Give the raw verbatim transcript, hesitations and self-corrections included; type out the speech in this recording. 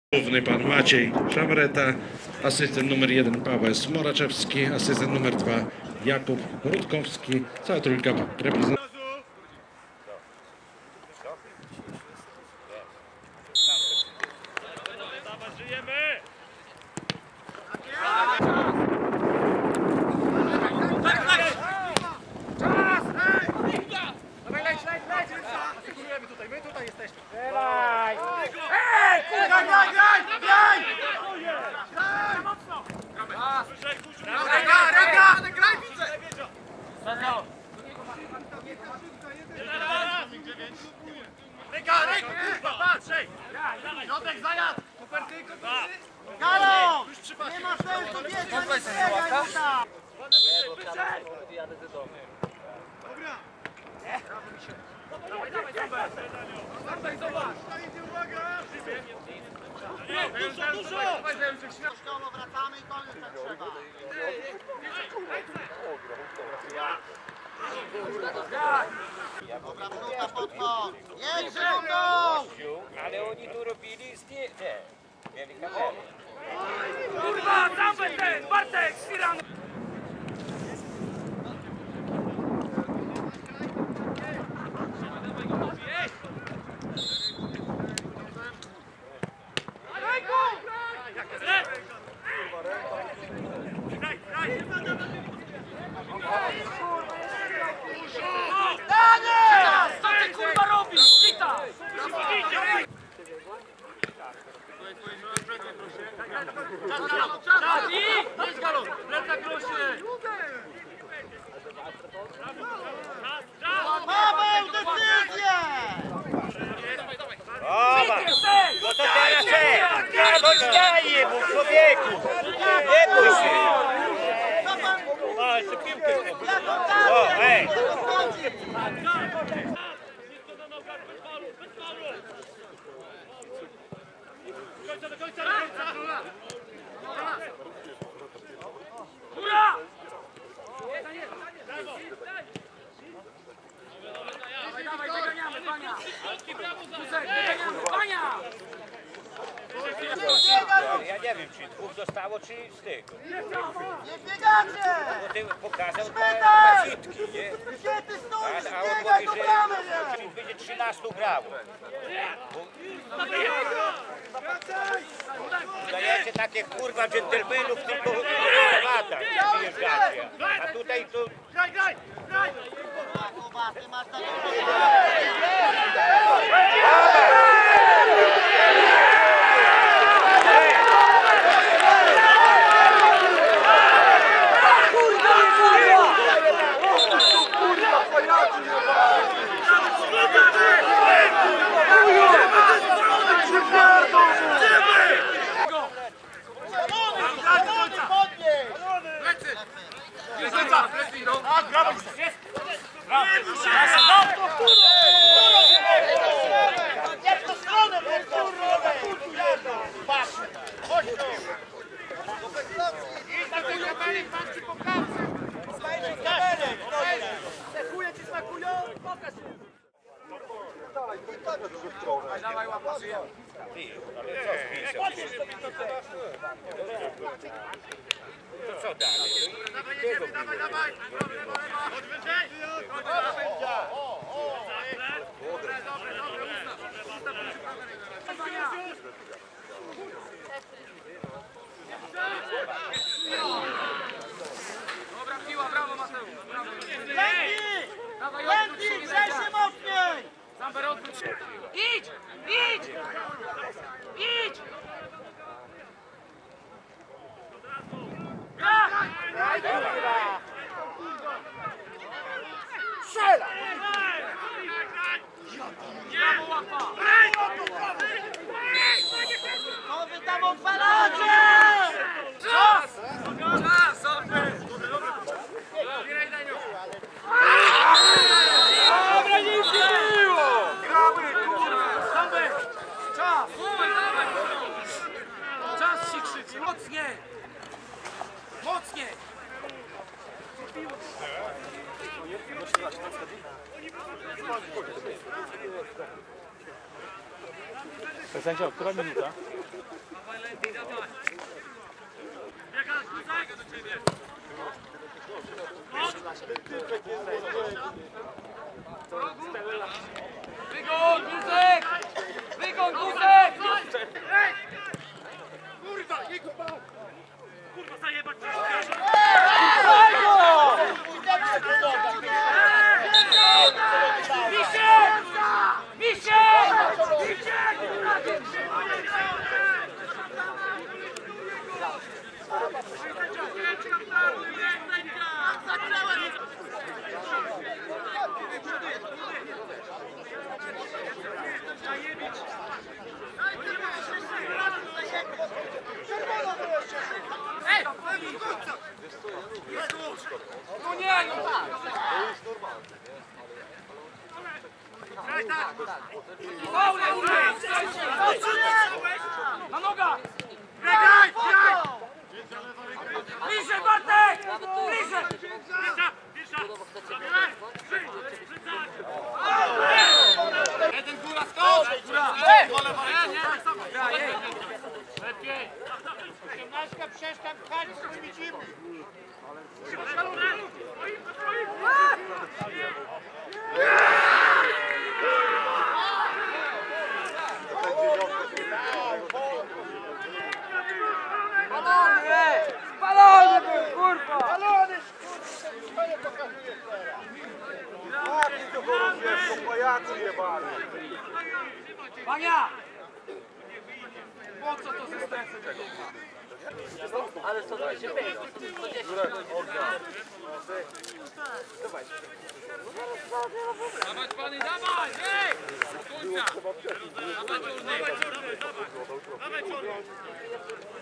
Główny pan Maciej Szamreta, asystent numer jeden Paweł Smoraczewski, asystent numer dwa Jakub Rutkowski, cała trójka reprezentantów. Galo! Nie ma sensu biegać, nie biegaj mu tam! Jadę do domu. Dobra! Dawaj, dawaj, dawaj! Dawaj, zobacz! Dużo, dużo! Kościoło wracamy i koniec tak trzeba. Dobra, minuta podchodź! Jedź rundą! Ale oni tu robili z nie... nie. Mieli kamerę. Kurwa, tam ten! Bartek, Świran! Co ty kurwa robisz? Wita! Czas! I! Idź Galo! Plecak rośnie! Paweł, decyzję! Oba! No to teraz czek! Ja bądź daję mu, człowieku! Nie bój się! O, jeszcze piłkę! O, ej! Do końca, do końca! Ura! Dawaj, dawaj, wyganiamy, Bania! Józek, wyganiamy, Bania! Ja nie wiem, czy dwóch zostało, czy z tego. Nie biegacie! Bo ty pokazał Szpytaj! na zitki, nie? Gdzie ty stoisz? A, a on Biegaj mówi, do że bramy! że będzie trzynastu grało. Dajecie takie kurwa dżentelmenów, tylko w latach przyjeżdżacie. A tutaj to... Graj, graj, graj! Kuba, ty masz taką... Dawaj, łapa, żyjemy. To co dalej? Dawaj, jedziemy, dawaj, dawaj! Odwyżej! Dobre, dobre, dobre, dobra piła, brawo Mateusz! Lęki! Dawaj, Lęki, grzej się mocniej! Zamber, odwróć się! Idź! Idź! Idź! Strzela! Brawo, łapa! No wy tam odwalacie! Czas! Czas! Zamber! Zbieraj Daniu! Dobra, nic nie było! Gramy, kurwa! Zamber! Czas! Czas się krzyczy! Mocniej! Mocniej! Sędzio, która minuta? Wygon, Guzek! Wygon, Guzek! Kurwa, jego bal! Kurwa, zajebać! Misiek! Misiek! No nie, no! Faule, na nogach! Biegaj, biegaj! Bliżej, Bartek! Bliżej! Jeden góra, skocz! Góra! Nie, nie, lepiej! osiemnastka przestań pchać swoimi dzimi! Balony! Balony był, kurwa! Balony, kurwa! Nie pokazuje teraz! Jaki to chorobie, to pajacy jebany! Pania! Po co to ze stresem biega? Ale sto dwadzieścia pięć. Dawać pany, dawaj! Ej! Końca! Dawaj czarny! Dawaj czarny! Dawaj czarny!